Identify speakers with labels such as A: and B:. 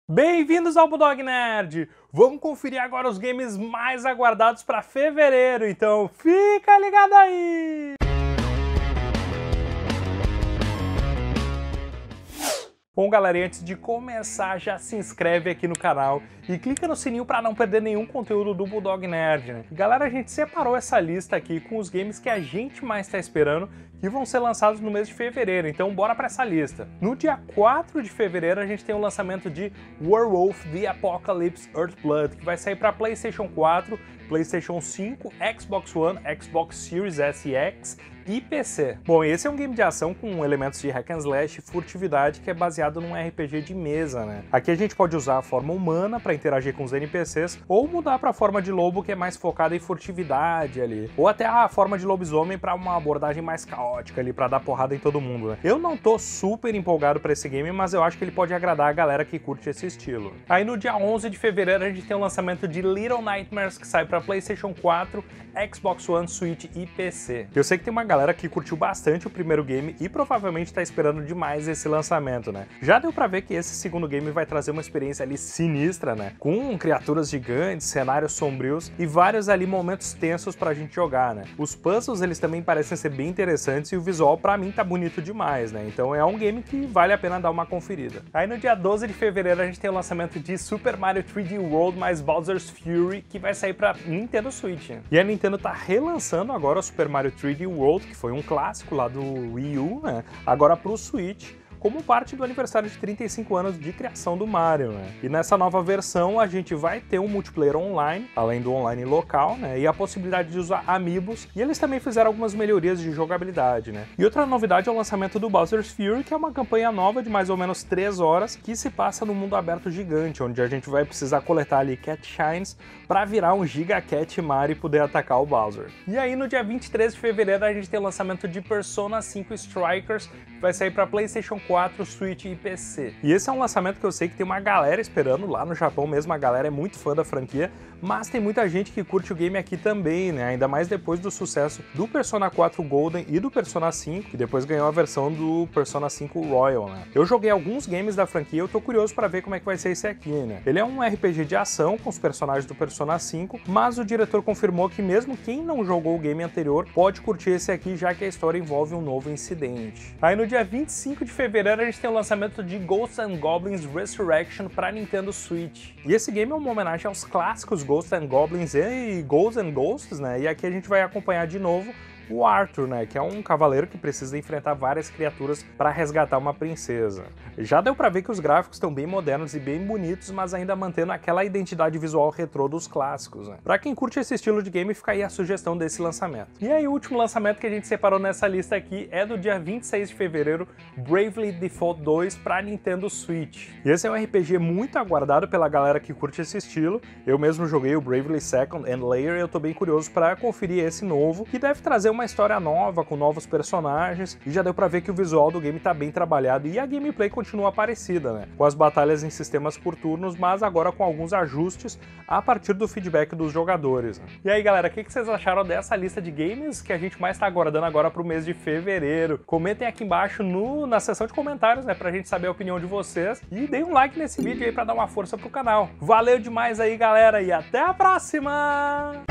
A: Bem-vindos ao Bulldog Nerd! Vamos conferir agora os games mais aguardados para fevereiro, então fica ligado aí! Bom, galera, e antes de começar, já se inscreve aqui no canal e clica no sininho para não perder nenhum conteúdo do Bulldog Nerd, né? Galera, a gente separou essa lista aqui com os games que a gente mais está esperando que vão ser lançados no mês de fevereiro, então bora para essa lista. No dia 4 de fevereiro a gente tem o lançamento de Werewolf The Apocalypse Earthblood, que vai sair para PlayStation 4, PlayStation 5, Xbox One, Xbox Series S e X e PC. Bom, esse é um game de ação com elementos de hack and slash e furtividade que é baseado num RPG de mesa, né? Aqui a gente pode usar a forma humana para interagir com os NPCs ou mudar para a forma de lobo, que é mais focada em furtividade ali, ou até a forma de lobisomem para uma abordagem mais caótica ali, para dar porrada em todo mundo, né? Eu não tô super empolgado para esse game, mas eu acho que ele pode agradar a galera que curte esse estilo. Aí no dia 11 de fevereiro a gente tem o lançamento de Little Nightmares, que sai para PlayStation 4, Xbox One, Switch e PC. Eu sei que tem uma galera que curtiu bastante o primeiro game e provavelmente tá esperando demais esse lançamento, né? Já deu pra ver que esse segundo game vai trazer uma experiência ali sinistra, né? Com criaturas gigantes, cenários sombrios e vários ali momentos tensos pra gente jogar, né? Os puzzles, eles também parecem ser bem interessantes e o visual pra mim tá bonito demais, né? Então é um game que vale a pena dar uma conferida. Aí no dia 12 de fevereiro a gente tem o lançamento de Super Mario 3D World mais Bowser's Fury, que vai sair pra Nintendo Switch. E a Nintendo tá relançando agora o Super Mario 3D World, que foi um clássico lá do Wii U, né? Agora pro Switch, como parte do aniversário de 35 anos de criação do Mario, né? E nessa nova versão a gente vai ter um multiplayer online, além do online local, né? E a possibilidade de usar amiibos, e eles também fizeram algumas melhorias de jogabilidade, né? E outra novidade é o lançamento do Bowser's Fury, que é uma campanha nova de mais ou menos 3 horas, que se passa no mundo aberto gigante, onde a gente vai precisar coletar ali Cat Shines para virar um Giga Cat Mario e poder atacar o Bowser. E aí no dia 23 de fevereiro a gente tem o lançamento de Persona 5 Strikers, que vai sair para PlayStation 4, Switch e PC. E esse é um lançamento que eu sei que tem uma galera esperando lá no Japão mesmo, a galera é muito fã da franquia, mas tem muita gente que curte o game aqui também, né? Ainda mais depois do sucesso do Persona 4 Golden e do Persona 5, que depois ganhou a versão do Persona 5 Royal, né? Eu joguei alguns games da franquia, eu tô curioso para ver como é que vai ser esse aqui, né? Ele é um RPG de ação com os personagens do Persona 5, mas o diretor confirmou que mesmo quem não jogou o game anterior pode curtir esse aqui, já que a história envolve um novo incidente. Aí no dia 25 de fevereiro a gente tem o lançamento de Ghosts and Goblins Resurrection para Nintendo Switch. E esse game é uma homenagem aos clássicos Ghosts and Goblins e Ghosts and Ghosts, né? E aqui a gente vai acompanhar de novo o Arthur, né, que é um cavaleiro que precisa enfrentar várias criaturas para resgatar uma princesa. Já deu para ver que os gráficos estão bem modernos e bem bonitos, mas ainda mantendo aquela identidade visual retrô dos clássicos, né? Para quem curte esse estilo de game, fica aí a sugestão desse lançamento. E aí o último lançamento que a gente separou nessa lista aqui é do dia 26 de fevereiro, Bravely Default 2 para Nintendo Switch. E esse é um RPG muito aguardado pela galera que curte esse estilo. Eu mesmo joguei o Bravely Second and Layer e eu tô bem curioso para conferir esse novo, que deve trazer uma história nova, com novos personagens, e já deu pra ver que o visual do game tá bem trabalhado e a gameplay continua parecida, né? Com as batalhas em sistemas por turnos, mas agora com alguns ajustes a partir do feedback dos jogadores, né? E aí, galera, o que vocês acharam dessa lista de games que a gente mais tá aguardando agora pro mês de fevereiro? Comentem aqui embaixo na seção de comentários, né, pra gente saber a opinião de vocês, e deem um like nesse vídeo aí pra dar uma força pro canal. Valeu demais aí, galera, e até a próxima!